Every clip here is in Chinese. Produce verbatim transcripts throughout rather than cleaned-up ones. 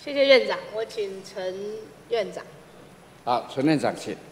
谢谢院长，我请陈院长。 好，陈院长请。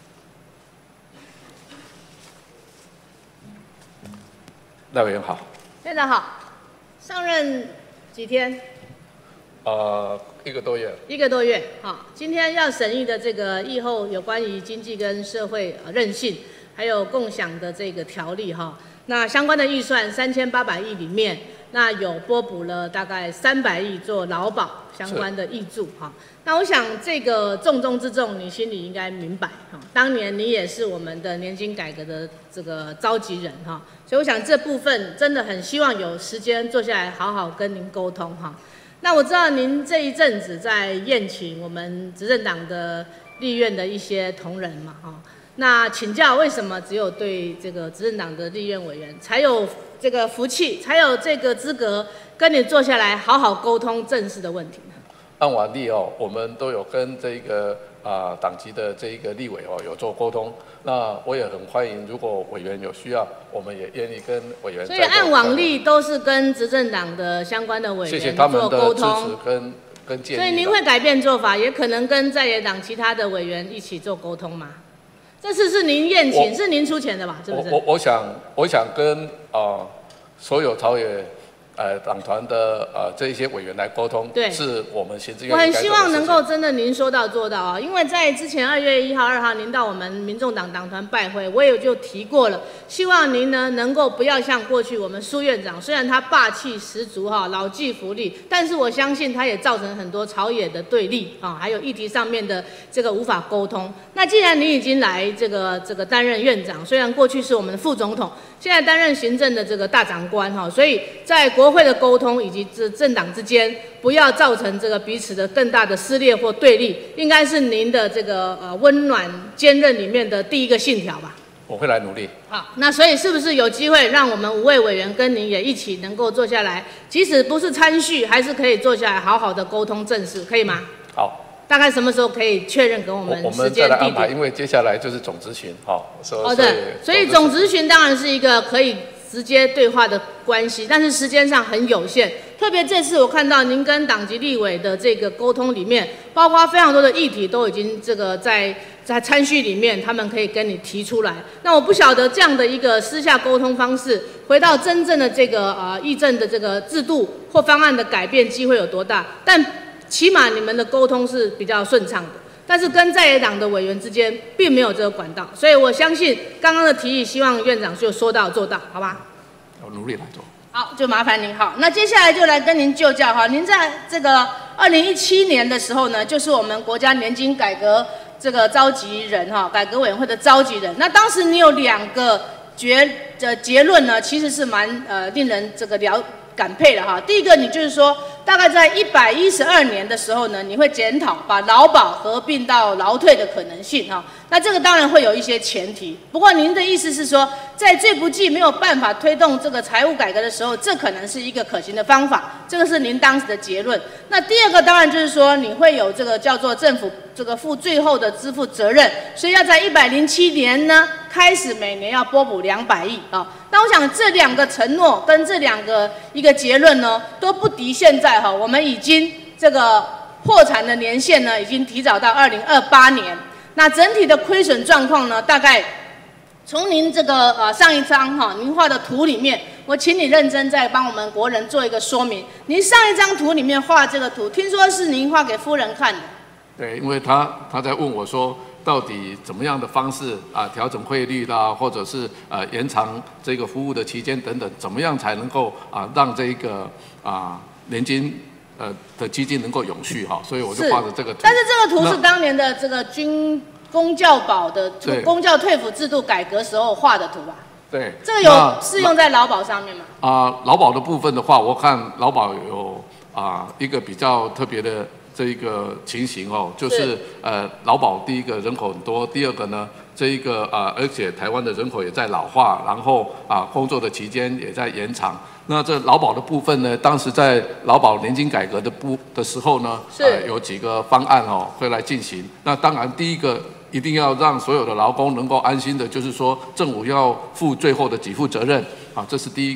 赖委员好。 院长好，上任几天？ 呃，一个多月。 一个多月。好，今天要审议的这个议后有关于经济跟社会韧性，还有共享的这个条例哈。那相关的预算三千八百亿里面，那有拨补了大概三百亿做劳保相关的挹注哈。那我想这个重中之重，你心里应该明白哈。当年你也是我们的年金改革的这个召集人哈，所以我想这部分真的很希望有时间坐下来好好跟您沟通哈。那我知道您这一阵子在宴请我们执政党的立院的一些同仁嘛哈。那请教为什么只有对这个执政党的立院委员才有这个福气，才有这个资格跟你坐下来好好沟通正式的问题呢？ 按往例哦，我们都有跟这个啊、呃、党籍的这一个立委哦有做沟通。那我也很欢迎，如果委员有需要，我们也愿意跟委员。 所以按往例都是跟执政党的相关的委员谢谢他们做的支沟通持跟跟建议。 所以您会改变做法，也可能跟在野党其他的委员一起做沟通吗？这次是您宴请，是您出钱的吧？是不是？ 我我我想我想跟啊、呃、所有朝野呃党团的呃这一些委员来沟通， 对， 是我们行政院我很希望应该做的事情能够真的您说到做到啊，因为在之前二月一号、二号您到我们民众党党团拜会，我也就提过了，希望您呢能够不要像过去我们苏院长，虽然他霸气十足哈，老骥伏枥，但是我相信他也造成很多朝野的对立啊，还有议题上面的这个无法沟通。那既然你已经来这个这个担任院长，虽然过去是我们的副总统，现在担任行政的这个大长官哈，所以在国会的沟通以及这政党之间，不要造成这个彼此的更大的撕裂或对立，应该是您的这个呃温暖坚韧里面的第一个信条吧。 我会来努力。 好，那所以是不是有机会让我们五位委员跟您也一起能够坐下来，即使不是参叙，还是可以坐下来好好的沟通正事，可以吗？ 好。 大概什么时候可以确认给我们我们时间再来安排， 地点？ 因为接下来就是总咨询，好，所哦，对，所以总咨询当然是一个可以直接对话的关系，但是时间上很有限。特别这次我看到您跟党籍立委的这个沟通里面，包括非常多的议题都已经这个在在参叙里面，他们可以跟你提出来。那我不晓得这样的一个私下沟通方式，回到真正的这个呃议政的这个制度或方案的改变机会有多大？但起码你们的沟通是比较顺畅的。但是跟在野党的委员之间并没有这个管道，所以我相信刚刚的提议，希望院长就说到做到，好吧？ 我努力来做。 好，就麻烦您。好，那接下来就来跟您就教哈。您在这个二零一七年的时候呢，就是我们国家年金改革这个召集人哈，改革委员会的召集人。那当时你有两个结的结论呢，其实是蛮呃令人这个了感佩的哈。第一个，你就是说，大概在一百一十二年的时候呢，你会检讨把劳保合并到劳退的可能性哈。那这个当然会有一些前提，不过您的意思是说，在最不济没有办法推动这个财务改革的时候，这可能是一个可行的方法，这个是您当时的结论。那第二个当然就是说，你会有这个叫做政府这个负最后的支付责任，所以要在一百零七年呢开始每年要拨补两百亿啊。那我想这两个承诺跟这两个一个结论呢，都不敌现在哈，我们已经这个破产的年限呢，已经提早到二零二八年。那整体的亏损状况呢，大概从您这个呃上一张哈您画的图里面，我请你认真再帮我们国人做一个说明。您上一张图里面画这个图，听说是您画给夫人看的。 对，因为他他在问我说，到底怎么样的方式啊调整汇率啦，或者是呃延长这个服务的期间等等，怎么样才能够啊让这个啊年金呃的基金能够永续哈？所以我就画了这个图。 但是这个图是当年的这个军公教保的公教退抚制度改革时候画的图吧？ 对。 这个有适用在劳保上面吗？ 啊、呃，劳保的部分的话，我看劳保有啊、呃、一个比较特别的这一个情形哦，就是是呃劳保第一个人口很多，第二个呢这一个啊、呃、而且台湾的人口也在老化，然后啊、呃、工作的期间也在延长。那这劳保的部分呢，当时在劳保年金改革的部的时候呢，呃有几个方案哦会来进行。那当然第一个一定要让所有的劳工能够安心的，就是说政府要负最后的给付责任啊，这是第一个。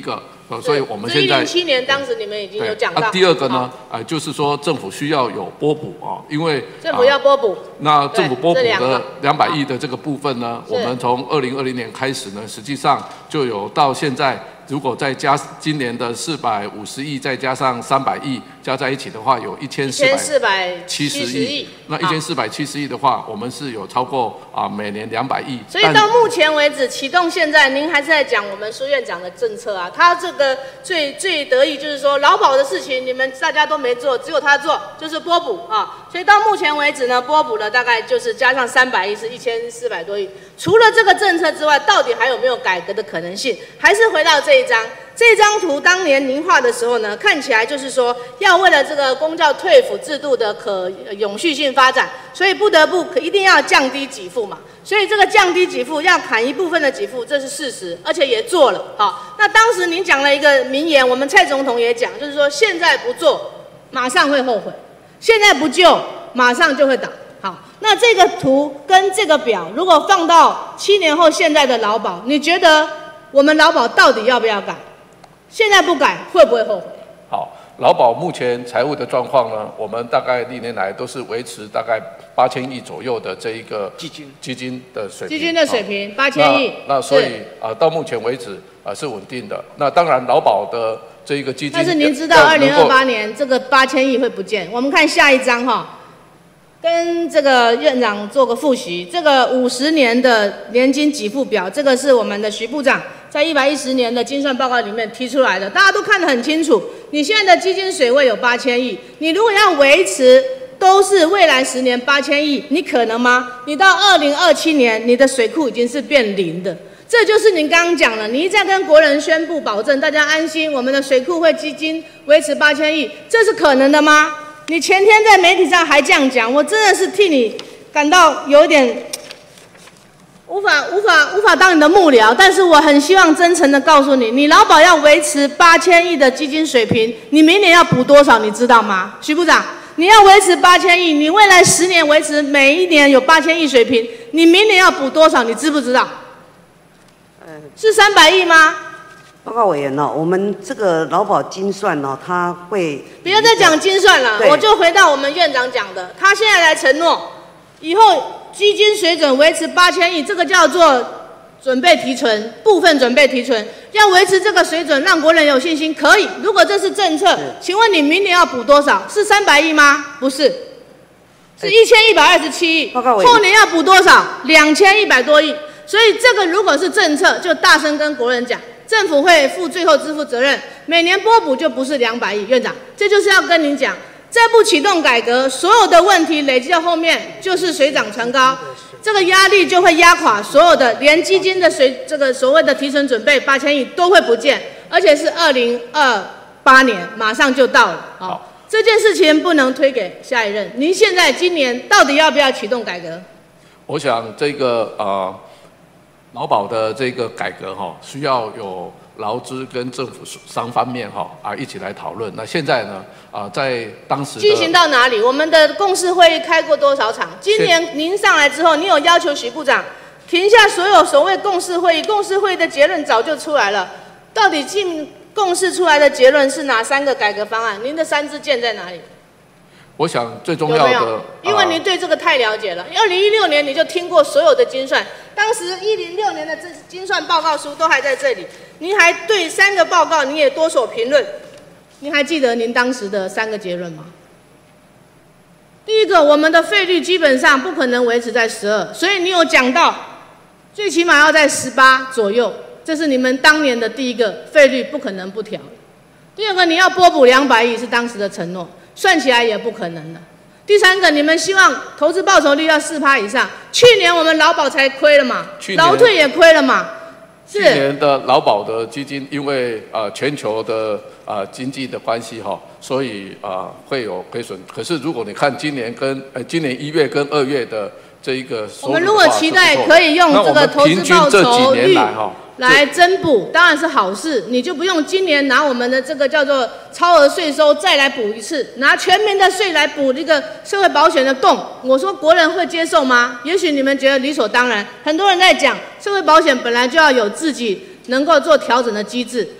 呃，所以我们现在一零七年当时你们已经有讲到。 啊、第二个呢，啊、呃，就是说政府需要有拨补啊，因为政府要拨补、 呃。那政府拨补的两百亿的这个部分呢，我们从二零二零年开始呢，实际上就有到现在。如果再加今年的四百五十亿，再加上三百亿加在一起的话，有一千四百七十亿。那一千四百七十亿的话，我们是有超过啊每年两百亿。 所以到目前为止，启动现在，您还是在讲我们苏院长的政策啊。他这个最最得意就是说，劳保的事情你们大家都没做，只有他做，就是拨补啊。所以到目前为止呢，拨补了大概就是加上三百亿，是一千四百多亿。除了这个政策之外，到底还有没有改革的可能性？还是回到这一张，这张图当年您画的时候呢，看起来就是说要为了这个公教退抚制度的可永续性发展，所以不得不一定要降低给付嘛。所以这个降低给付要砍一部分的给付，这是事实，而且也做了。好，那当时您讲了一个名言，我们蔡总统也讲，就是说现在不做，马上会后悔；现在不救，马上就会倒。好，那这个图跟这个表，如果放到七年后现在的劳保，你觉得我们劳保到底要不要改？现在不改会不会后悔？ 好，劳保目前财务的状况呢，我们大概历年来都是维持大概八千亿左右的这一个基金基金的水平， 基金的水平八千亿。 那所以啊、呃，到目前为止啊、呃、是稳定的。那当然劳保的这一个基金， 但是您知道二零二八年这个八千亿会不见？我们看下一张哈。跟这个院长做个复习，这个五十年的年金给付表，这个是我们的徐部长在一百一十年的精算报告里面提出来的，大家都看得很清楚。你现在的基金水位有八千亿，你如果要维持都是未来十年八千亿，你可能吗？你到二零二七年，你的水库已经是变零的。这就是您刚刚讲了，你一再跟国人宣布保证大家安心，我们的水库会基金维持八千亿，这是可能的吗？你前天在媒体上还这样讲，我真的是替你感到有点无法无法无法当你的幕僚，但是我很希望真诚的告诉你，你劳保要维持八千亿的基金水平，你明年要补多少，你知道吗？徐部长，你要维持八千亿，你未来十年维持每一年有八千亿水平，你明年要补多少，你知不知道？是三百亿吗？ 报告委员呢、哦，我们这个劳保精算呢、哦，他会不要再讲精算了，我就回到我们院长讲的，他现在来承诺，以后基金水准维持八千亿，这个叫做准备提存，部分准备提存，要维持这个水准，让国人有信心，可以。如果这是政策，请问你明年要补多少？是三百亿吗？不是，是一千一百二十七亿。后年要补多少？两千一百多亿。所以这个如果是政策，就大声跟国人讲。政府会负最后支付责任，每年拨补就不是两百亿，院长，这就是要跟您讲，再不启动改革，所有的问题累积到后面就是水涨船高，这个压力就会压垮所有的，连基金的水这个所谓的提存准备八千亿都会不见，而且是二零二八年马上就到了。好，这件事情不能推给下一任。您现在今年到底要不要启动改革？ 我想这个呃。劳保的这个改革哈，需要有劳资跟政府双方面哈啊一起来讨论。那现在呢啊，在当时进行到哪里？我们的共识会议开过多少场？今年您上来之后，你有要求许部长停下所有所谓共识会议，共识会议的结论早就出来了。到底进共识出来的结论是哪三个改革方案？您的三支箭在哪里？ 我想最重要的， 有没有？因为您对这个太了解了。二零一六年你就听过所有的精算，当时一零六年的这精算报告书都还在这里。您还对三个报告你也多所评论，您还记得您当时的三个结论吗？第一个，我们的费率基本上不可能维持在十二，所以你有讲到，最起码要在十八左右，这是你们当年的第一个费率不可能不调。第二个，你要拨补两百亿是当时的承诺。算起来也不可能了。第三个，你们希望投资报酬率要四趴以上，去年我们劳保才亏了嘛，劳退也亏了嘛。 去年的劳保的基金，因为呃全球的呃经济的关系哈，所以呃会有亏损。可是如果你看今年跟呃今年一月跟二月的这一个收入的话，我们如果期待可以用这个投资报酬率来增补，当然是好事。你就不用今年拿我们的这个叫做超额税收再来补一次，拿全民的税来补这个社会保险的洞。我说国人会接受吗？也许你们觉得理所当然。很多人在讲社会保险本来就要有自己能够做调整的机制。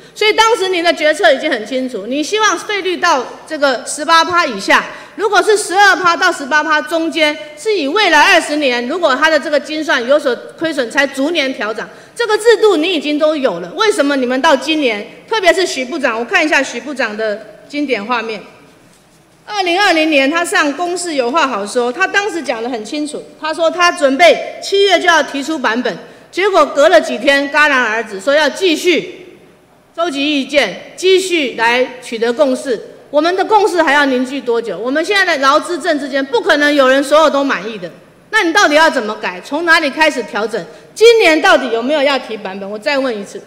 所以当时您的决策已经很清楚，你希望费率到这个 百分之十八 以下，如果是 百分之十二 到 百分之十八 中间，是以未来二十年如果它的这个精算有所亏损，才逐年调整。这个制度你已经都有了，为什么你们到今年，特别是许部长，我看一下许部长的经典画面。二零二零年他上公视有话好说，他当时讲得很清楚，他说他准备七月就要提出版本，结果隔了几天戛然而止，说要继续收集意见，继续来取得共识。我们的共识还要凝聚多久？我们现在的劳资政之间不可能有人所有都满意的，那你到底要怎么改？从哪里开始调整？今年到底有没有要提版本？我再问一次，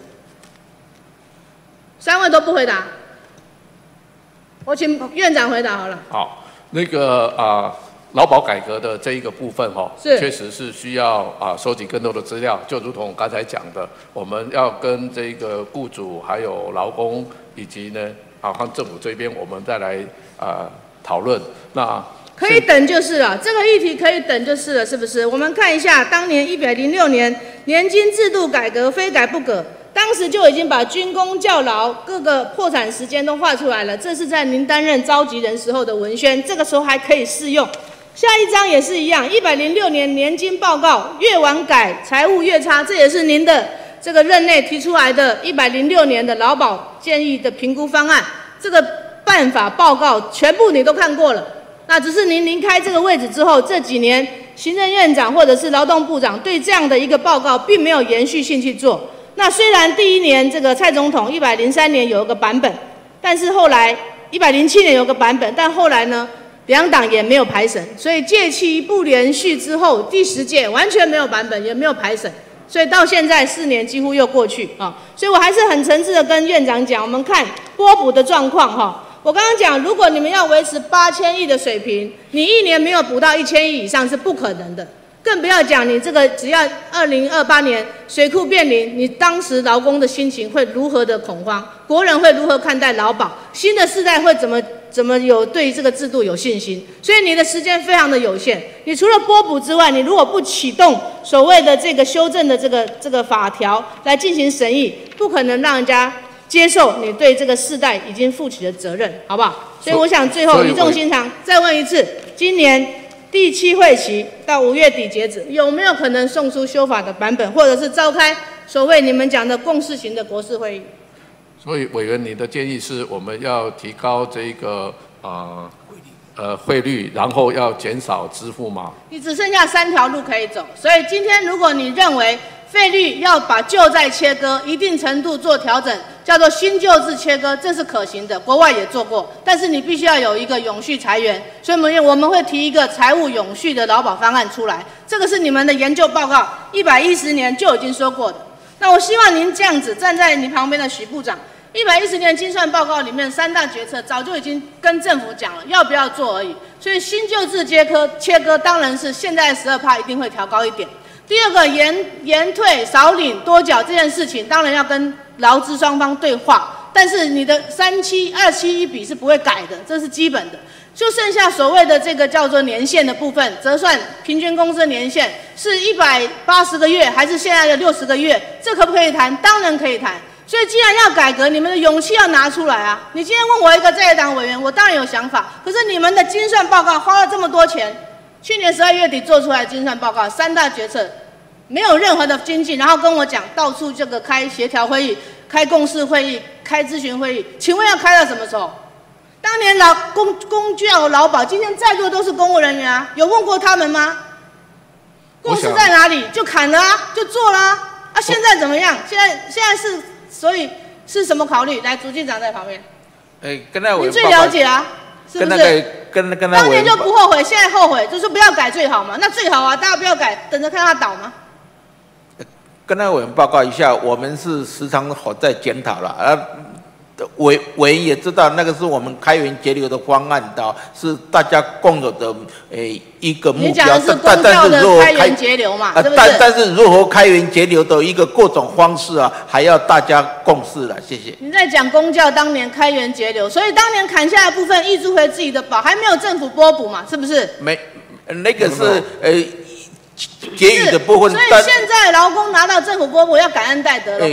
三位都不回答。我请院长回答好了。 好，那个啊、呃，劳保改革的这一个部分哈、哦，确实是需要啊收集更多的资料，就如同我刚才讲的，我们要跟这个雇主还有劳工以及呢啊和政府这边，我们再来啊讨论。那可以等就是了，这个议题可以等就是了，是不是？我们看一下当年一百零六年年金制度改革，非改不可。当时就已经把军公教劳各个破产时间都画出来了，这是在您担任召集人时候的文宣，这个时候还可以适用。下一章也是一样，一百零六年年金报告越晚改财务越差，这也是您的这个任内提出来的一百零六年的劳保建议的评估方案，这个办法报告全部你都看过了。那只是您离开这个位置之后，这几年行政院长或者是劳动部长对这样的一个报告并没有延续性去做。那虽然第一年这个蔡总统一百零三年有一个版本，但是后来一百零七年有个版本，但后来呢两党也没有排审，所以届期不连续之后，第十届完全没有版本，也没有排审，所以到现在四年几乎又过去啊。所以我还是很诚挚的跟院长讲，我们看拨补的状况哈。我刚刚讲，如果你们要维持八千亿的水平，你一年没有补到一千亿以上是不可能的。更不要讲你这个，只要二零二八年水库变零，你当时劳工的心情会如何的恐慌？国人会如何看待劳保？新的世代会怎么怎么有对这个制度有信心？所以你的时间非常的有限。你除了拨补之外，你如果不启动所谓的这个修正的这个这个法条来进行审议，不可能让人家接受你对这个世代已经负起的责任，好不好？所以我想最后语重心长再问一次，今年第七会期到五月底截止，有没有可能送出修法的版本，或者是召开所谓你们讲的共识型的国是会议？ 所以委员，你的建议是我们要提高这个呃呃汇率，然后要减少支付吗？ 你只剩下三条路可以走，所以今天如果你认为费率要把旧债切割，一定程度做调整，叫做新旧制切割，这是可行的，国外也做过。但是你必须要有一个永续财源，所以我们我们会提一个财务永续的劳保方案出来，这个是你们的研究报告一百一十年就已经说过的。那我希望您这样子站在你旁边的许部长，一百一十年精算报告里面三大决策早就已经跟政府讲了，要不要做而已。所以新旧制切割切割当然是现在 百分之十二 一定会调高一点。第二个延延退少领多缴这件事情，当然要跟劳资双方对话，但是你的三七二七一比是不会改的，这是基本的。就剩下所谓的这个叫做年限的部分，折算平均工资年限是一百八十个月还是现在的六十个月，这可不可以谈？当然可以谈。所以既然要改革，你们的勇气要拿出来啊！你今天问我一个在野党委员，我当然有想法，可是你们的精算报告花了这么多钱，去年十二月底做出来的精算报告，三大决策没有任何的精进，然后跟我讲到处这个开协调会议、开共识会议、开咨询会议，请问要开到什么时候？当年劳公公教劳保，今天在座都是公务人员啊，有问过他们吗？共识在哪里？就砍了啊，就做了啊！啊，现在怎么样？现在现在是，所以是什么考虑？来，朱进长在旁边。 哎，跟那委员你最了解啊，是不是？ 跟那个跟跟那当年就不后悔，现在后悔，就是不要改最好嘛。那最好啊，大家不要改，等着看他倒嘛。 跟那委员报告一下，我们是时常好在检讨了啊。委委员也知道，那个是我们开源节流的方案的，是大家共有的诶一个目标。 你讲的是公教的开源节流嘛，是不是？ 但但是如何开源节流的一个各种方式啊，还要大家共识了。谢谢。 你在讲公教当年开源节流，所以当年砍下的部分溢出回自己的宝，还没有政府拨补嘛，是不是？ 没，那个是呃结余的部分。 所以现在劳工拿到政府拨补要感恩戴德了。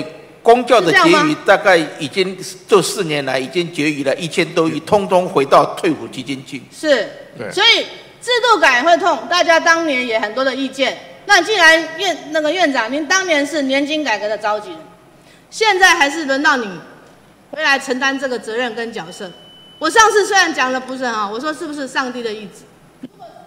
公教的结余大概已经这四年来已经结余了一千多亿，通通回到退辅基金去。 是，所以制度改会痛，大家当年也很多的意见。那既然院那个院长，您当年是年金改革的召集人，现在还是轮到你回来承担这个责任跟角色。我上次虽然讲的不是很好，我说是不是上帝的意志？如果